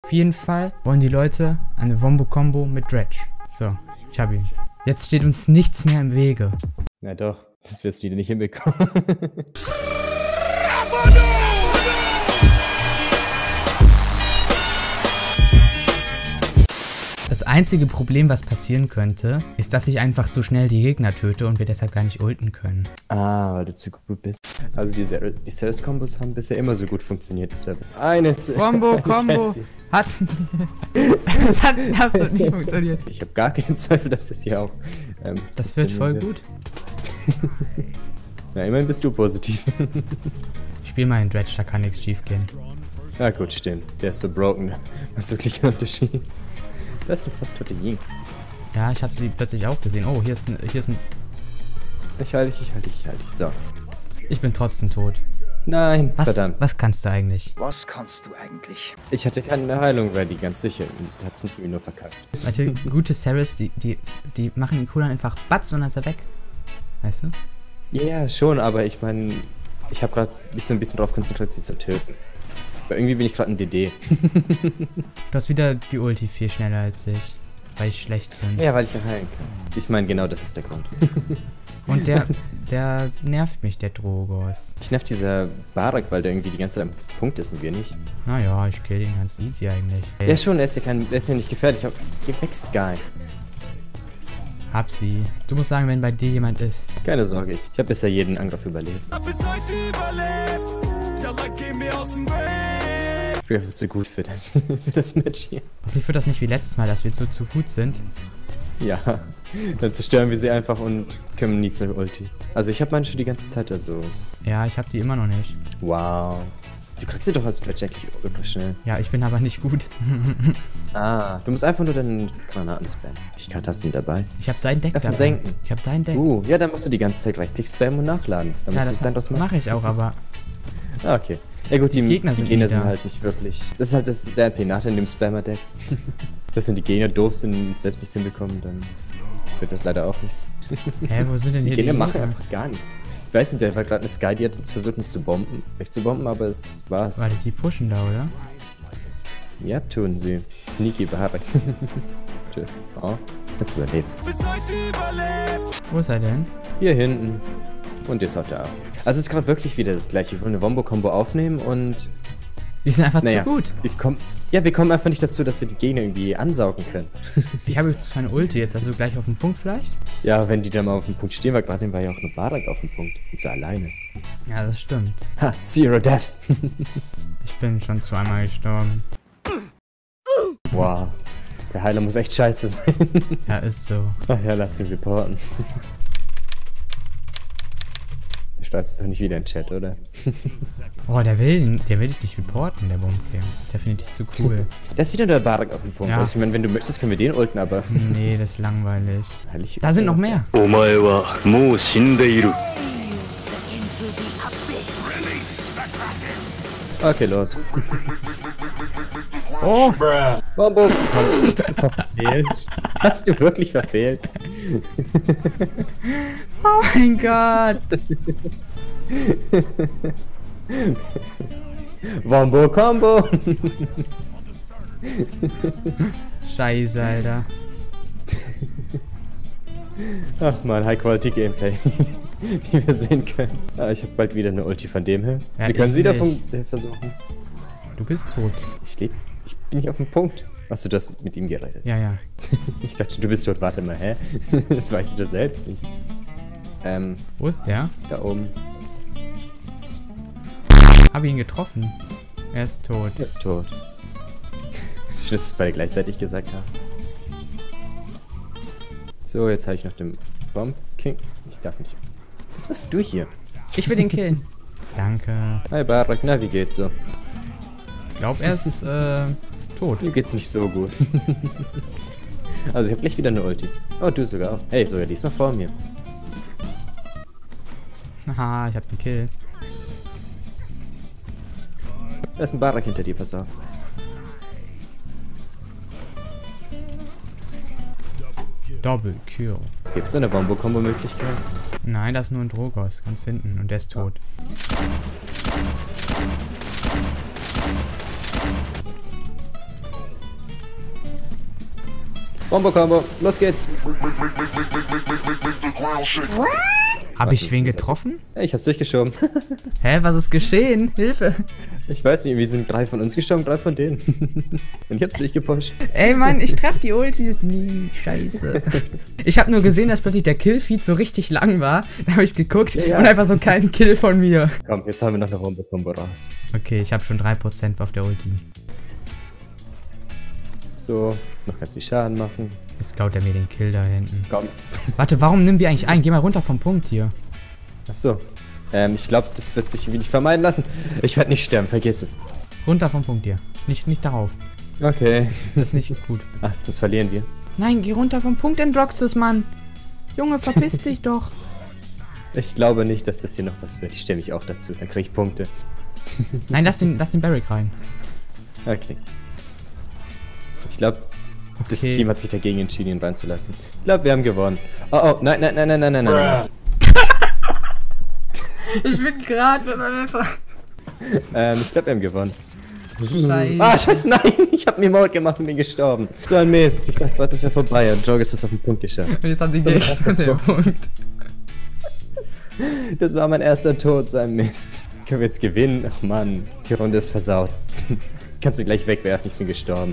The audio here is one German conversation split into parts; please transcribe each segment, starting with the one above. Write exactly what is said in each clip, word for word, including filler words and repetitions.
Auf jeden Fall wollen die Leute eine Wombo-Combo mit Dredge. So, ich hab ihn. Jetzt steht uns nichts mehr im Wege. Na doch, das wirst du wieder nicht hinbekommen. Das einzige Problem, was passieren könnte, ist, dass ich einfach zu schnell die Gegner töte und wir deshalb gar nicht ulten können. Ah, weil du zu gut bist. Also diese, die Ceres-Kombos haben bisher immer so gut funktioniert, deshalb. Eines. Combo, Combo. Hat. Das hat absolut nicht funktioniert. Ich habe gar keinen Zweifel, dass das hier auch. Ähm, das wird voll wird. gut. Na, immerhin bist du positiv. Ich spiel mal in Dredge, da kann nichts schief gehen. Ja, gut, stimmt. Der ist so broken. Macht wirklich einen Unterschied. Das ist fast tote Ying. Ja, ich habe sie plötzlich auch gesehen. Oh, hier ist ein. Hier ist ein. Ich halte dich, ich halte dich, ich halte dich. So. Ich bin trotzdem tot. Nein, was, verdammt. Was kannst du eigentlich? Was kannst du eigentlich? Ich hatte keine Heilung, weil die ganz sicher. Ich hab's nicht irgendwie nur verkackt. Manche gute Ceres, die, die, die machen den Cooldown einfach batz und dann ist er weg. Weißt du? Ja, yeah, schon, aber ich meine, ich habe gerade mich so ein bisschen darauf konzentriert, sie zu töten. Aber irgendwie bin ich gerade ein D D. Du hast wieder die Ulti viel schneller als ich, weil ich schlecht bin. Ja, weil ich ja heilen kann. Ich meine, genau das ist der Grund. Und der, der nervt mich, der Drogos. Ich nervt dieser Barak, weil der irgendwie die ganze Zeit am Punkt ist und wir nicht. Naja, ich kill ihn ganz easy eigentlich. Ja schon, er ist ja, kein, er ist ja nicht gefährlich. Geh weg, Sky. Hab sie. Du musst sagen, wenn bei dir jemand ist. Keine Sorge, ich, ich habe bisher jeden Angriff überlebt. Hab bis heute überlebt. Ja, dann geh mir aus dem Weg. Ich bin einfach zu gut für das, für das Match hier. Hoffentlich wird das nicht wie letztes Mal, dass wir so zu gut sind. Ja, dann zerstören wir sie einfach und können nie zur Ulti. Also ich habe meine schon die ganze Zeit da so. Ja, ich habe die immer noch nicht. Wow. Du kriegst sie doch als Dredge eigentlich ultra schnell. Ja, ich bin aber nicht gut. Ah, du musst einfach nur deinen Granaten spammen. Ich kann das nicht dabei. Ich habe dein Deck dabei. Senken. Ich habe dein Deck. Uh, ja, dann musst du die ganze Zeit gleichzeitig spammen und nachladen. Dann ja, musst das du das mache ich auch, aber... Ah, okay. Ja gut, die, die Gegner, die sind, Gegner sind halt nicht wirklich... Das ist halt das, der einzige Nachteil in dem Spammer-Deck. Dass wenn die Gegner doof sind und selbst nichts hinbekommen, dann wird das leider auch nichts. Hä, wo sind denn hier die Gegner? Die machen einfach gar nichts. Ich weiß nicht, der war gerade eine Sky, die hat versucht, uns zu bomben, wegzubomben, aber es war's. Warte, die pushen da, oder? Ja, tun sie. Sneaky Barak. Tschüss. Oh, jetzt überlebt. Wo ist er denn? Hier hinten. Und jetzt haut er ab. Also es ist gerade wirklich wieder das gleiche. Wir wollen eine Wombo-Combo aufnehmen und... Die sind einfach naja, zu gut. Wir kommen, ja, wir kommen einfach nicht dazu, dass wir die Gegner irgendwie ansaugen können. Ich habe übrigens meine Ulti jetzt, also gleich auf den Punkt vielleicht? Ja, wenn die dann mal auf dem Punkt stehen, weil gerade war ja auch nur Barak auf dem Punkt. Und so alleine. Ja, das stimmt. Ha, Zero Deaths. Ich bin schon zweimal gestorben. Wow. Der Heiler muss echt scheiße sein. Ja, ist so. Ach ja, lass ihn reporten. Du schreibst es doch nicht wieder in den Chat, oder? Oh, der will, der will dich nicht reporten, der Bombe. Der findet dich zu cool. Da ist wieder der Barak auf dem Punkt. Ja. Also, ich meine, wenn du möchtest, können wir den ulten, aber... Nee, das ist langweilig. Heilig, da sind noch mehr. Okay, los. Oh! Bombo! Verfehlt. Hast du wirklich verfehlt? Oh mein Gott! Wombo Combo! Scheiße, Alter. Ach man, High Quality Gameplay. Wie wir sehen können. Ah, ich habe bald wieder eine Ulti von dem her. Ja, wir können es wieder nicht. von, äh, versuchen. Du bist tot. Ich lebe. Ich bin nicht auf dem Punkt. Achso, du hast mit ihm geredet. Ja, ja. Ich dachte schon, du bist tot. Warte mal, hä? Das weißt du doch selbst nicht. Ähm. Wo ist der? Da oben. Habe ihn getroffen. Er ist tot. Er ist tot. Schön, dass wir es beide gleichzeitig gesagt haben. So, jetzt habe ich noch den Bomb King. Ich darf nicht. Was machst du hier? Ich will den killen. Danke. Hi Barak, na, wie geht's so? Ich glaube, er ist äh, tot. Mir geht's nicht so gut. Also, ich habe gleich wieder eine Ulti. Oh, du sogar auch. Hey, sogar diesmal vor mir. Haha, ich hab den Kill. Da ist ein Barak hinter dir, pass auf. Double Kill. Gibt's da eine Wombo-Kombo-Möglichkeit? Nein, das ist nur ein Drogos, ganz hinten und der ist tot. Wombo-Combo, los geht's. Habe ich wen getroffen? Ja, ich hab's durchgeschoben. Hä, was ist geschehen? Hilfe! Ich weiß nicht, wir sind drei von uns gestorben, drei von denen. Und ich hab's durchgepusht. Ey Mann, ich treffe die Ultis nie. Scheiße. Ich habe nur gesehen, dass plötzlich der Killfeed so richtig lang war. Da habe ich geguckt Ja, ja. und einfach so kein Kill von mir. Komm, jetzt haben wir noch eine Wombo-Combo raus. Okay, ich habe schon drei Prozent auf der Ulti. So, noch ganz viel Schaden machen. Jetzt klaut er mir den Kill da hinten. Komm. Warte, warum nehmen wir eigentlich ein? Geh mal runter vom Punkt hier. Achso. Ähm, ich glaube, das wird sich irgendwie nicht vermeiden lassen. Ich werde nicht sterben, vergiss es. Runter vom Punkt hier. Nicht, nicht darauf. Okay. Das ist nicht gut. Ach, das verlieren wir. Nein, geh runter vom Punkt, dann drockst es, Mann. Junge, verpiss dich doch. Ich glaube nicht, dass das hier noch was wird. Ich stelle mich auch dazu, dann kriege ich Punkte. Nein, lass den, lass den Barrick rein. Okay. Ich glaube, das Okay. Team hat sich dagegen entschieden, ihn reinzulassen. Ich glaube, wir haben gewonnen. Oh, oh, nein, nein, nein, nein, nein, nein, nein. Ich bin gerade mit meinem Messer. Ähm, ich glaube, wir haben gewonnen. Scheiße. Ah, scheiße, nein! Ich habe mir Mode gemacht und bin gestorben. So ein Mist. Ich dachte gerade, das wäre vorbei. Und Jog ist jetzt auf den Punkt geschafft. Und jetzt haben die So ein Gegner krasser den Punkt. Punkt. Das war mein erster Tod, so ein Mist. Können wir jetzt gewinnen? Ach Mann, die Runde ist versaut. Kannst du gleich wegwerfen, ich bin gestorben.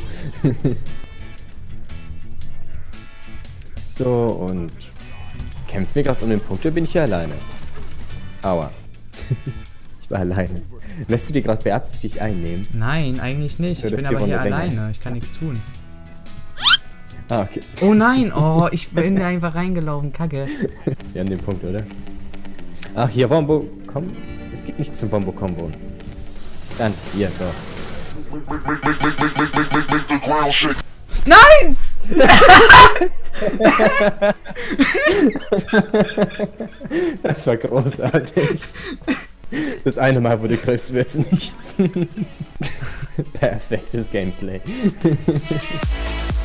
So, und kämpfen wir gerade um den Punkt, oder bin ich hier alleine? Aua. Ich war alleine. Lässt du die gerade beabsichtigt einnehmen? Nein, eigentlich nicht. So, Ich bin dass die aber hier Runde länger alleine. ist. Ich kann nichts tun. Ah, okay. Oh nein, oh, ich bin da einfach reingelaufen. Kacke. Wir haben den Punkt, oder? Ach, hier, Wombo. Komm. Es gibt nichts zum Wombo-Combo. Dann, hier, so. Nein! Das war großartig. Das eine Mal, wo du greifst, wird's nichts. Perfektes Gameplay.